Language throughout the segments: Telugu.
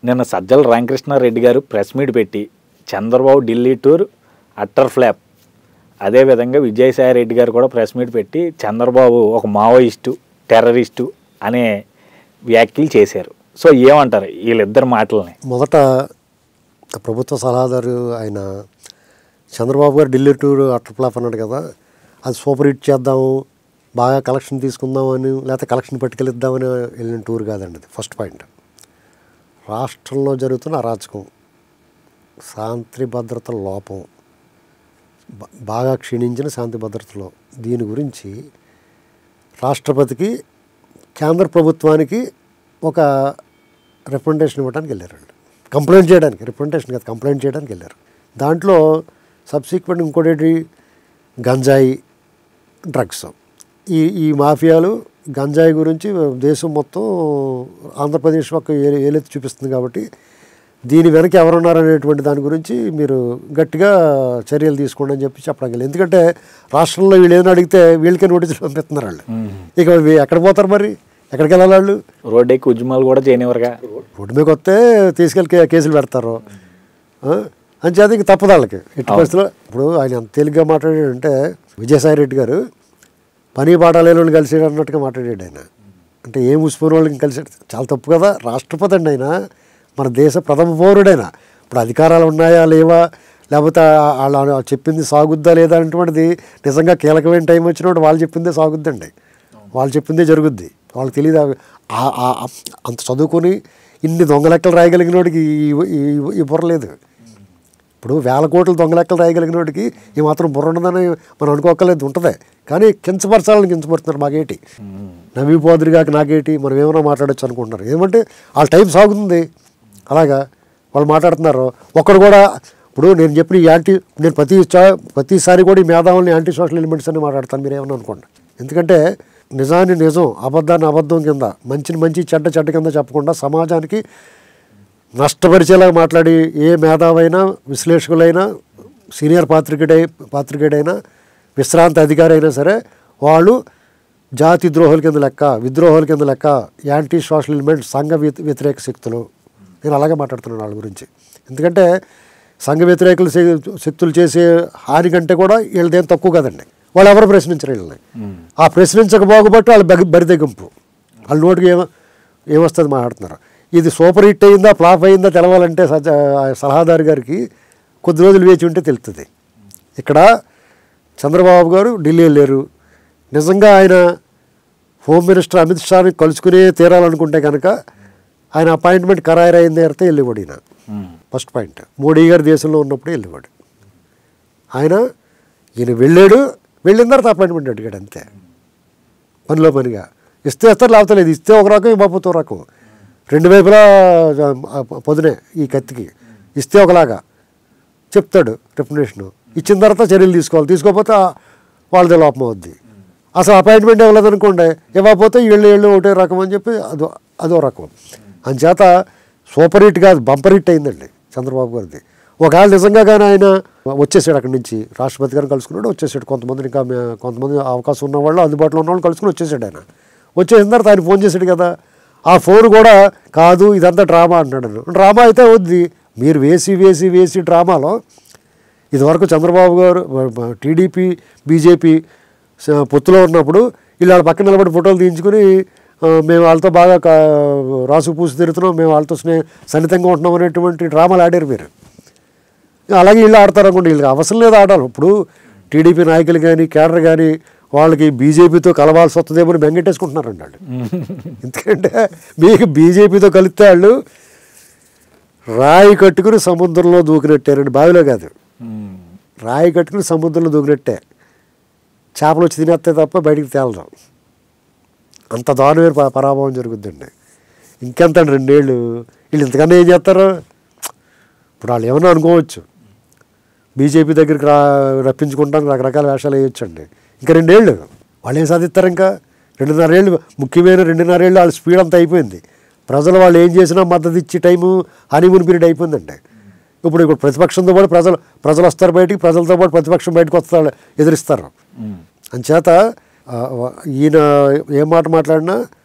నిన్న సజ్జల రామకృష్ణ రెడ్డి గారు ప్రెస్ మీట్ పెట్టి Chandrababu Delhi tour utter flop, అదేవిధంగా విజయసాయి రెడ్డి గారు కూడా ప్రెస్ మీట్ పెట్టి చంద్రబాబు ఒక మావోయిస్టు టెర్రరిస్టు అనే వ్యాఖ్యలు చేశారు. సో ఏమంటారు వీళ్ళిద్దరు మాటలని? మొదట ప్రభుత్వ సలహాదారు ఆయన చంద్రబాబు గారు ఢిల్లీ టూర్ అట్టర్ ఫ్లాప్ అన్నాడు కదా, అది సూపర్ హిట్ చేద్దాము, బాగా కలెక్షన్ తీసుకుందామని లేకపోతే కలెక్షన్ పట్టుకెళ్ళిద్దామని వెళ్ళిన టూర్ కాదండి. అది ఫస్ట్ పాయింట్. రాష్ట్రంలో జరుగుతున్న అరాచకం, శాంతి భద్రతల లోపం, బాగా క్షీణించిన శాంతి భద్రతలో దీని గురించి రాష్ట్రపతికి కేంద్ర ప్రభుత్వానికి ఒక రిప్రజెంటేషన్ ఇవ్వడానికి వెళ్ళారండి. కంప్లైంట్ చేయడానికి, రిప్రజెంటేషన్ కాదు కంప్లైంట్ చేయడానికి వెళ్ళారు. దాంట్లో సబ్సిక్వెంట్ ఇంకోటి గంజాయి, డ్రగ్స్, ఈ మాఫియాలు గంజాయి గురించి దేశం మొత్తం ఆంధ్రప్రదేశ్ ఒక ఏలెత్తి చూపిస్తుంది కాబట్టి దీని వెనక ఎవరున్నారనేటువంటి దాని గురించి మీరు గట్టిగా చర్యలు తీసుకోండి అని చెప్పి చెప్పడం వెళ్ళి. ఎందుకంటే రాష్ట్రంలో వీళ్ళు ఏదైనా అడిగితే వీళ్ళకే నోటీసులు పంపిస్తున్నారు వాళ్ళు. ఇక ఎక్కడ పోతారు మరి, ఎక్కడికి వెళ్ళాలి వాళ్ళు? రోడ్డు ఎక్కి ఉద్యమాలు కూడా చేయనివ్వరుగా. రోడ్డు మీకు వస్తే తీసుకెళ్ళి కేసులు పెడతారు. అంచేత ఇంక తప్పదు వాళ్ళకి ఎట్టి పరిస్థితుల్లో. ఇప్పుడు ఆయన ఎంత తేలిగ్గా మాట్లాడాడంటే విజయసాయి రెడ్డి గారు పని పాట లేని వాళ్ళు కలిసాడు అన్నట్టుగా మాట్లాడాడు ఆయన. అంటే ఏం ఉసిపోయిన వాళ్ళకి కలిసాడు, చాలా తప్పు కదా. రాష్ట్రపతి అండి ఆయన, మన దేశ ప్రథమ పౌరుడైనా. ఇప్పుడు అధికారాలు ఉన్నాయా లేవా, లేకపోతే వాళ్ళు చెప్పింది సాగుద్దా లేదా అనేటువంటిది నిజంగా కీలకమైన టైం వచ్చినప్పుడు వాళ్ళు చెప్పిందే సాగుద్దండి, వాళ్ళు చెప్పిందే జరుగుద్ది. వాళ్ళకి తెలియదు. అంత చదువుకొని ఇన్ని దొంగ లెక్కలు రాయగలిగిన వాడికి ఈ బుర్ర లేదు. ఇప్పుడు 1000 కోట్లు దొంగ లెక్కలు రాయగలిగిన వాడికి ఈ మాత్రం బుర్ర ఉండదని మనం అనుకోకలేదు, ఉంటుంది. కానీ కించపరచాలని కించపడుతున్నారు. మాకేటి నవ్విపోదురు కాక నాకేటి, మనం ఏమైనా మాట్లాడచ్చు అనుకుంటున్నారు. ఏమంటే వాళ్ళ టైం సాగుతుంది, అలాగా వాళ్ళు మాట్లాడుతున్నారు. ఒక్కడు కూడా ఇప్పుడు నేను చెప్పిన నేను ప్రతిసారి కూడా ఈ మేధావుల్ని యాంటీ సోషల్ ఎలిమెంట్స్ అని మాట్లాడతాను, మీరు ఏమన్నా అనుకోండి. ఎందుకంటే నిజాన్ని నిజం, అబద్ధాన్ని అబద్ధం కింద, మంచిని మంచి చెడ్డ కింద చెప్పకుండా సమాజానికి నష్టపరిచేలాగా మాట్లాడి ఏ మేధావైనా, విశ్లేషకులైనా, సీనియర్ పాత్రికేయుడైనా, విశ్రాంతి అధికారి అయినా సరే వాళ్ళు జాతి ద్రోహుల కింద లెక్క, విద్రోహాల కింద లెక్క, యాంటీ సోషల్ ఎలిమెంట్స్, సంఘ వ్యతిరేక శక్తులు. నేను అలాగే మాట్లాడుతున్నాను వాళ్ళ గురించి. ఎందుకంటే సంఘ వ్యతిరేకుల శక్తులు చేసే హాని కంటే కూడా వీళ్ళదేం తక్కువ కదండి. వాళ్ళు ఎవరు ప్రశ్నించరు వీళ్ళని. ఆ ప్రశ్నించకపోబట్టి వాళ్ళు బరిదెగింపు, వాళ్ళ నోటికి ఏమొస్తుంది మాట్లాడుతున్నారు. ఇది సూపర్ హిట్ అయిందా ఫ్లాప్ అయిందా తెలవాలంటే సలహాదారు గారికి కొద్ది రోజులు వేచి ఉంటే తెలుస్తుంది. ఇక్కడ చంద్రబాబు గారు ఢిల్లీ వెళ్ళారు. నిజంగా ఆయన హోమ్ మినిస్టర్ అమిత్ షాని కలుసుకునే తీరాలనుకుంటే కనుక ఆయన అపాయింట్మెంట్ ఖరారైంది అయితే వెళ్ళివాడు ఈయన. ఫస్ట్ పాయింట్, మోడీ గారు దేశంలో ఉన్నప్పుడే వెళ్ళివాడు ఈయన వెళ్ళిన తర్వాత అపాయింట్మెంట్ అడిగాడు అంతే, పనిలో పనిగా. ఇస్తే ఇస్తారు, లేకపోతే లేదు. ఇస్తే ఒక రకం, ఇవ్వకపోతే ఒక రకం. రెండు వైపులా పొద్దునే ఈ కత్తికి. ఇస్తే ఒకలాగా చెప్తాడు రిప్రజెంటేషను, ఇచ్చిన తర్వాత చర్యలు తీసుకోకపోతే వాళ్ళదే లోపం అవుద్ది. అసలు అపాయింట్మెంట్ ఇవ్వలేదనుకోండి, ఇవ్వకపోతే వీళ్ళు ఒకటే రకం అని చెప్పి అదో రకం. అందుచేత సూపర్ హిట్ కాదు, బంపర్ హిట్ అయిందండి చంద్రబాబు గారిది. ఒకవేళ నిజంగా కానీ ఆయన వచ్చేసాడు అక్కడి నుంచి, రాష్ట్రపతి గారిని కలుసుకున్నాడు, వచ్చేసాడు. కొంతమంది అవకాశం ఉన్నవాళ్ళు, అందుబాటులో ఉన్నవాళ్ళు కలుసుకుని వచ్చేసాడు. ఆయన వచ్చేసిన తర్వాత ఆయన ఫోన్ చేశాడు కదా, ఆ ఫోన్ కూడా కాదు ఇదంతా డ్రామా అంటున్నాడు. డ్రామా అయితే వద్ది, మీరు వేసి డ్రామాలో ఇదివరకు చంద్రబాబు గారు టీడీపీ బీజేపీ పొత్తులో ఉన్నప్పుడు వీళ్ళు పక్కన నిలబడి ఫోటోలు తీయించుకుని మేము వాళ్ళతో బాగా రాసు పూసి తిరుగుతున్నాం, మేము వాళ్ళతో సన్నిహితంగా ఉంటున్నాం అనేటువంటి డ్రామాలు ఆడారు మీరు. అలాగే వీళ్ళు ఆడతారు అనుకోండి. వీళ్ళకి అవసరం లేదు ఆడాలి. ఇప్పుడు టీడీపీ నాయకులు కానీ కేడర్ కానీ వాళ్ళకి బీజేపీతో కలవాల్సి వస్తుందేమో బెంగెట్టేసుకుంటున్నారండి వాళ్ళు. ఎందుకంటే మీకు బీజేపీతో కలిస్తే వాళ్ళు రాయి కట్టుకుని సముద్రంలో దూకినట్టారండి, బావిలో కాదు, రాయి కట్టుకుని సముద్రంలో దూకినట్టే. చేపలు వచ్చి తినేస్తే తప్ప బయటికి తేలదాం, అంత దారుణమైన పరాభవం జరుగుద్దండి. ఇంకెంత 2 ఏళ్ళు వీళ్ళు ఇంతకన్నా ఏం చేస్తారు? ఇప్పుడు వాళ్ళు ఏమన్నా అనుకోవచ్చు, బీజేపీ దగ్గరికి రప్పించుకుంటానికి రకరకాల వేషాలు వేయొచ్చండి. ఇంకా 2 ఏళ్ళు వాళ్ళు ఏం సాధిస్తారు? ఇంకా 2.5 ఏళ్ళు, ముఖ్యమైన 2.5 ఏళ్ళు వాళ్ళ స్పీడ్ అంతా అయిపోయింది. ప్రజలు వాళ్ళు ఏం చేసినా మద్దతు ఇచ్చే టైము హనీమూన్ పీరియడ్ అయిపోయిందండి. ఇప్పుడు ప్రతిపక్షంతో పాటు ప్రజలు వస్తారు బయటికి, ప్రజలతో పాటు ప్రతిపక్షం బయటకు వస్తారు, ఎదిరిస్తారు. అంచేత ఈయన ఏం మాట మాట్లాడినా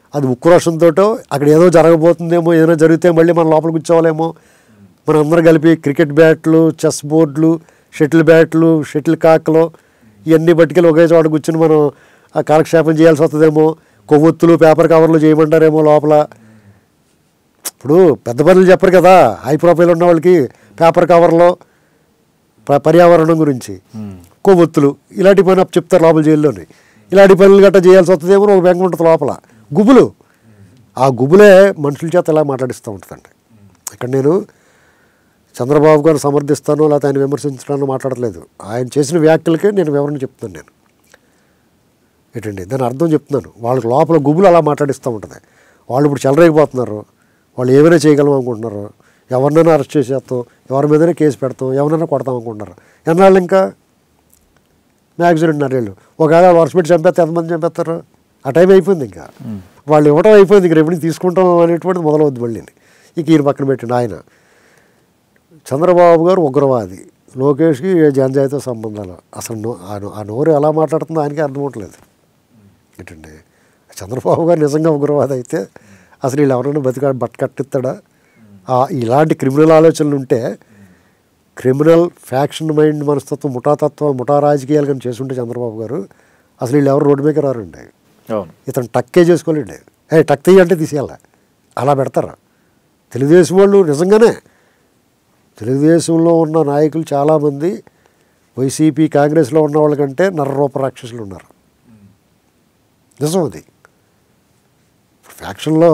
అది ఉక్రోషంతో అక్కడ ఏదో జరగబోతుందేమో, ఏదైనా జరిగితే మళ్ళీ మన లోపల కూర్చోవాలేమో, మనం అందరం కలిపి క్రికెట్ బ్యాట్లు, చెస్ బోర్డులు, షటిల్ బ్యాట్లు, షటిల్ కాక్లు ఇవన్నీ పట్టుకెళ్ళి ఒకే చోట కూర్చుని మనం కాలక్షేపం చేయాల్సి వస్తుందేమో, కొవ్వొత్తులు పేపర్ కవర్లు చేయమంటారేమో లోపల. ఇప్పుడు పెద్ద పనులు చెప్పరు కదా, హై ప్రొఫైల్ ఉన్న వాళ్ళకి పేపర్ కవర్లో పర్యావరణం గురించి, కొవ్వొత్తులు ఇలాంటి పని చెప్తారు లోపల జైల్లోని. ఇలాంటి పనులు గట్రా చేయాల్సి వస్తుందేమో ఒక బెంగ ఉంటుంది లోపల. గుబులు, ఆ గుబులే మనుషుల చేత ఇలా మాట్లాడిస్తూ ఉంటుందండి. ఇక్కడ నేను చంద్రబాబు గారు సమర్థిస్తానో లేకపోతే ఆయన విమర్శించడానో మాట్లాడలేదు. ఆయన చేసిన వ్యాఖ్యలకే నేను వివరణ చెప్తున్నాను. నేను ఏంటండి దాని అర్థం చెప్తున్నాను. వాళ్ళకి లోపల గుబులు అలా మాట్లాడిస్తూ ఉంటుంది. వాళ్ళు ఇప్పుడు చెలరేగిపోతున్నారు. వాళ్ళు ఏమైనా చేయగలం అనుకుంటున్నారు. ఎవరినైనా అరెస్ట్ చేసేస్తాం, ఎవరి మీదైనా కేసు పెడతాం, ఎవరినైనా కొడతాం అనుకుంటున్నారు. ఎన్నాళ్ళు ఇంకా మ్యాక్సిమం 2.5 ఏళ్ళు. ఒకవేళ వర్షం పెట్టి చంపేస్తే ఎంతమంది చంపేస్తారు? ఆ టైం అయిపోయింది. ఇంకా వాళ్ళు ఇవ్వటం అయిపోయింది. ఇంక రెవెన్యూ తీసుకుంటాం అనేటువంటిది మొదలవుద్ది మళ్ళీ. ఇంక ఈయన పక్కన పెట్టండి. ఆయన చంద్రబాబు గారు ఉగ్రవాది, లోకేష్కి జనజాయితో సంబంధాలు. అసలు ఆ నోరు ఎలా మాట్లాడుతుందో ఆయనకే అర్థం అవ్వట్లేదు. ఏంటండి చంద్రబాబు గారు నిజంగా ఉగ్రవాది అయితే అసలు వీళ్ళు ఎవరైనా బట్ట కట్టిస్తాడా? ఇలాంటి క్రిమినల్ ఆలోచనలు ఉంటే, క్రిమినల్ ఫ్యాక్షన్ మైండ్ మనస్తత్వం, ముఠాతత్వం, ముఠా రాజకీయాలు కానీ చేస్తుంటే చంద్రబాబు గారు అసలు వీళ్ళు ఎవరు రోడ్డు మీద రారండి. ఇతను టక్కే చేసుకోలేండి. టక్ తీయంటే తీసేయాల అలా పెడతారు. తెలుగుదేశం వాళ్ళు నిజంగానే, తెలుగుదేశంలో ఉన్న నాయకులు చాలామంది వైసీపీ కాంగ్రెస్లో ఉన్న వాళ్ళకంటే నరరూప రాక్షసులు ఉన్నారు. నిజం అది. ఫ్యాక్షన్లో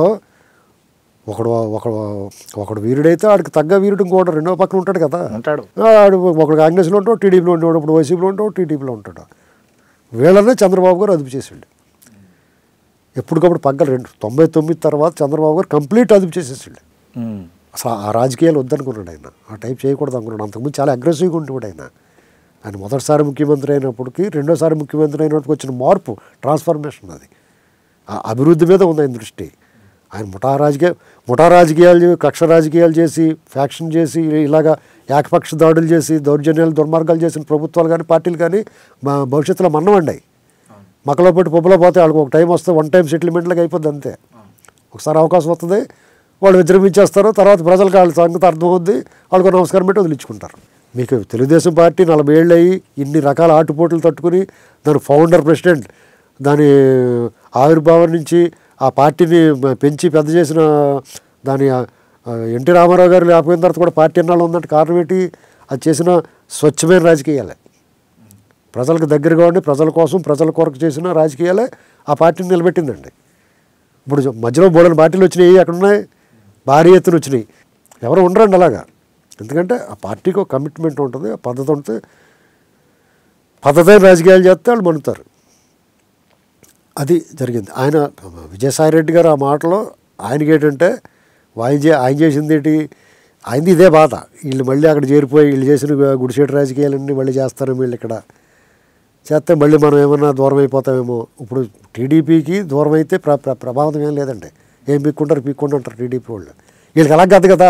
ఒకడు వీరుడైతే ఆడికి తగ్గ వీరుడు ఇంకోటి రెండో పక్కన ఉంటాడు కదా. ఆడు ఒకడు కాంగ్రెస్లో ఉంటాడు, టీడీపీలో ఉంటాడు, ఇప్పుడు వైసీపీలో ఉంటాడు, టీడీపీలో ఉంటాడు. వీళ్ళనే చంద్రబాబు గారు అదుపు చేసిండు. ఎప్పటికప్పుడు పగ్గలు 99 తర్వాత చంద్రబాబు గారు కంప్లీట్ అదుపు చేసేసిండు. అసలు ఆ రాజకీయాలు వద్దనుకున్నాడు ఆయన. ఆ టైప్ చేయకూడదు అనుకున్నాడు. అంతకుముందు చాలా అగ్రెసివ్గా ఉండేవాడు ఆయన. ఆయన మొదటిసారి ముఖ్యమంత్రి అయినప్పటికీ రెండోసారి ముఖ్యమంత్రి అయినప్పటికి వచ్చిన మార్పు, ట్రాన్స్ఫర్మేషన్ అది. ఆ అభివృద్ధి మీద ఉంది ఆయన దృష్టి. ఆయన ముఠా రాజకీయాలు, కక్ష రాజకీయాలు చేసి, ఫ్యాక్షన్ చేసి, ఇలాగా ఏకపక్ష దాడులు చేసి, దౌర్జన్యాలు, దుర్మార్గాలు చేసిన ప్రభుత్వాలు కానీ పార్టీలు కానీ మా భవిష్యత్తులో మన్నమండి. మక్కలో పెట్టి పప్పులో పోతే వాళ్ళకి ఒక టైం వస్తే వన్ టైం సెటిల్మెంట్లకు అయిపోద్ది అంతే. ఒకసారి అవకాశం వస్తుంది, వాళ్ళు విజృంభించేస్తారు. తర్వాత ప్రజలకు వాళ్ళ సంగతి అర్థమవుద్ది, వాళ్ళకు నమస్కారం పెట్టి వదిలించుకుంటారు. మీకు తెలుగుదేశం పార్టీ 40 ఏళ్ళు అయ్యి ఇన్ని రకాల ఆటుపోట్లు తట్టుకుని దాని ఫౌండర్ ప్రెసిడెంట్, దాని ఆవిర్భావం నుంచి ఆ పార్టీని పెంచి పెద్ద చేసిన దాని ఎన్టీ రామారావు గారు లేకపోయిన తర్వాత కూడా పార్టీ ఎన్నాళ్ళు ఉందంటే కారణం ఏంటి? అది చేసిన స్వచ్ఛమైన రాజకీయాలే, ప్రజలకు దగ్గరగా ఉండి ప్రజల కోసం ప్రజల కొరకు చేసిన రాజకీయాలే ఆ పార్టీని నిలబెట్టిందండి. ఇప్పుడు మధ్యలో బోడని పార్టీలు వచ్చినాయి, ఎక్కడున్నాయి? భారీ ఎత్తున వచ్చినాయి. ఎవరు ఉండరండి అలాగా. ఎందుకంటే ఆ పార్టీకి ఒక కమిట్మెంట్ ఉంటుంది, ఆ పద్ధతి ఉంటుంది. పద్ధతైన రాజకీయాలు చేస్తే వాళ్ళు మనుతారు. అది జరిగింది. ఆయన విజయసాయి రెడ్డి గారు ఆ మాటలో ఆయనకి ఏంటంటే ఆయన చేసింది ఏంటి? ఆయనది ఇదే బాధ. వీళ్ళు మళ్ళీ అక్కడ చేరిపోయి వీళ్ళు చేసిన గుడిసేటి రాజకీయాలన్నీ మళ్ళీ చేస్తారు. వీళ్ళు ఇక్కడ చేస్తే మళ్ళీ మనం ఏమన్నా దూరం అయిపోతామేమో. ఇప్పుడు టీడీపీకి దూరం అయితే ప్రభావం ఏం లేదండి. ఏం పీక్కుంటారు టీడీపీ వాళ్ళు. వీళ్ళకి అలా కాదు కదా.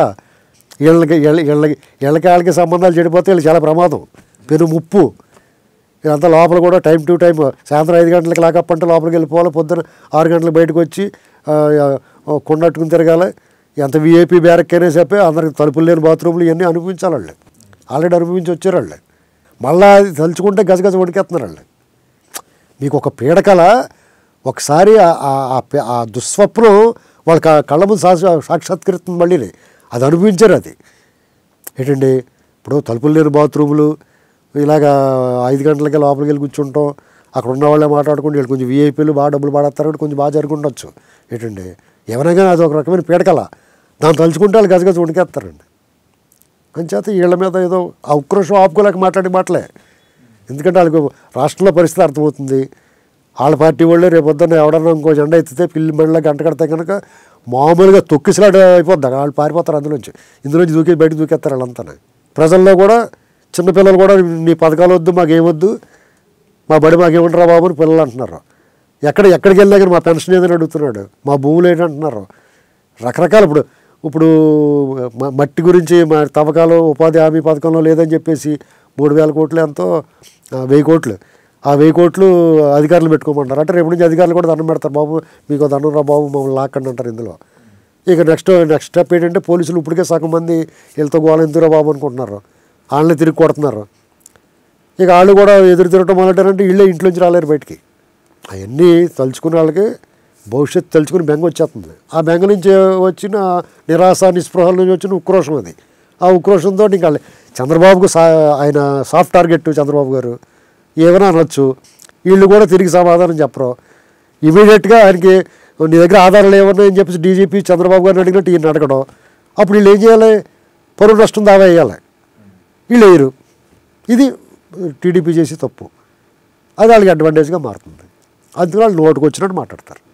వీళ్ళకి సంబంధాలు చెడిపోతే వీళ్ళకి చాలా ప్రమాదం, పెను ముప్పు. వీళ్ళంతా లోపల కూడా టైం టు టైం సాయంత్రం 5 గంటలకి లాకప్ అంటే లోపలికి వెళ్ళిపోవాలి, పొద్దున 6 గంటలకు బయటకు వచ్చి కొండట్టుకుని తిరగాలి. ఎంత వీఐపీ బ్యారక్ అయినా చెప్పి అందరికి తలుపులు లేని బాత్రూమ్లు ఇవన్నీ అనుభవించాలి. వాళ్ళు ఆల్రెడీ అనుభవించి వచ్చారు. వాళ్ళు మళ్ళీ అది తలుచుకుంటే గజగజ వణికేస్తున్నారు. వాళ్ళు మీకు ఒక పీడకల ఒకసారి ఆ దుస్వప్నం వాళ్ళ కళ్ళ ముందు సాక్షాత్కరిస్తుంది. మళ్ళీ అది అనుభవించారు. అది ఏంటండి, ఇప్పుడు తలుపులు లేని బాత్రూములు, ఇలాగా 5 గంటలకి లోపలికి వెళ్ళి కూర్చుంటాం, అక్కడ ఉన్న వాళ్ళే మాట్లాడుకుంటూ వీళ్ళు కొంచెం వీఐపీలు బాగా డబ్బులు పాడేస్తారు, కొంచెం బాగా జరుగుండొచ్చు. ఏంటండి ఏమైనా కానీ అది ఒక రకమైన పీడకల. దాన్ని తలుచుకుంటే వాళ్ళు గజగజ వణికేస్తారండి. అంచేత వీళ్ళ మీద ఏదో ఆ ఉక్రోషం ఆపుకోలేక మాటలే. ఎందుకంటే వాళ్ళకి రాష్ట్రంలో పరిస్థితి అర్థమవుతుంది. వాళ్ళ పార్టీ వాళ్ళే రేపు పొద్దున్న ఎవడన్నా ఇంకో జెండా ఎత్తితే పిల్లి బండిలో గంట కడితే కనుక మామూలుగా తొక్కిసలాట అయిపోద్ది. వాళ్ళు పారిపోతారు అందులోంచి, ఇందులోంచి బయటకు దూకేస్తారు వాళ్ళంతా. ప్రజల్లో కూడా చిన్నపిల్లలు కూడా నీ పథకాలు వద్దు, మాకేమొద్దు, మా బడి మాకేమంటారా బాబు అని పిల్లలు అంటున్నారు. ఎక్కడికి వెళ్ళా కానీ మా పెన్షన్ ఏదని అడుగుతున్నాడు, మా భూములు ఏంటంటున్నారు. రకరకాల ఇప్పుడు మట్టి గురించి మా తవ్వకాలు ఉపాధి హామీ పథకంలో లేదని చెప్పేసి 3,000 కోట్లు ఎంతో 1,000 కోట్లు ఆ 1000 కోట్లు అధికారులు పెట్టుకోమంటారు. అంటే రేపు నుంచి అధికారులు కూడా దండం పెడతారు, బాబు మీకు దండం రా బాబు మమ్మల్ని లాక్కండి అంటారు ఇందులో. ఇక నెక్స్ట్ స్టెప్ ఏంటంటే పోలీసులు ఇప్పటికే సగం మంది వీళ్ళతో గోళ ఎందుకురా బాబు అనుకుంటున్నారు, వాళ్ళని తిరిగి కొడుతున్నారు. ఇక వాళ్ళు కూడా ఎదురు తిరగటం మొదలెట్టారంటే వీళ్ళే ఇంట్లోంచి రాలేరు బయటికి. అవన్నీ తలుచుకునే వాళ్ళకి భవిష్యత్తు తలుచుకుని బెంగ వచ్చేస్తుంది. ఆ బెంగ నుంచి వచ్చిన నిరాశ నిస్పృహల నుంచి వచ్చిన ఉక్రోషం అది. ఆ ఉక్రోషంతో ఇంకా చంద్రబాబుకు ఆయన సాఫ్ట్ టార్గెట్ చంద్రబాబు గారు ఏమైనా అనొచ్చు, వీళ్ళు కూడా తిరిగి సమాధానం చెప్పరు. ఇమీడియట్గా ఆయనకి నీ దగ్గర ఆధారాలు ఏమన్నాయని చెప్పేసి డీజీపీ చంద్రబాబు గారిని అడిగినట్టు ఈయన అడగడం. అప్పుడు వీళ్ళు ఏం చేయాలి, పరువు నష్టం దావా వేయాలి, వీళ్ళు వేయరు. ఇది టీడీపీ చేసి తప్పు, అది వాళ్ళకి అడ్వాంటేజ్గా మారుతుంది. అందుకని వాళ్ళు నోటుకు వచ్చినట్టు మాట్లాడతారు.